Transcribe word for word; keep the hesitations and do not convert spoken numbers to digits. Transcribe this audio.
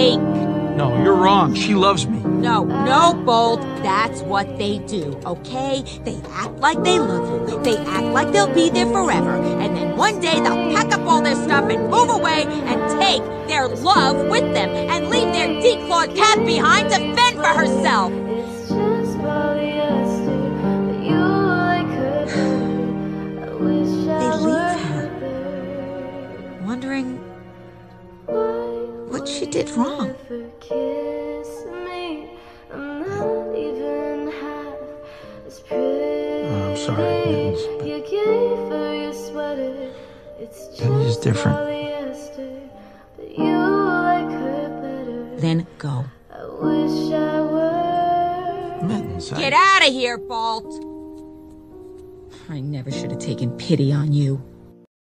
fake. No, you're wrong. She loves me. No, no, Bolt. That's what they do, okay? They act like they love you. They act like they'll be there forever. And then one day they'll pack up all their stuff and move away and take their love with them and leave their declawed cat behind to fend for herself. They leave her, wondering what she did wrong. Oh, I'm sorry, Mittens, but Penny's different. Then go. Mittens, I... Get out of here, Bolt! I never should have taken pity on you.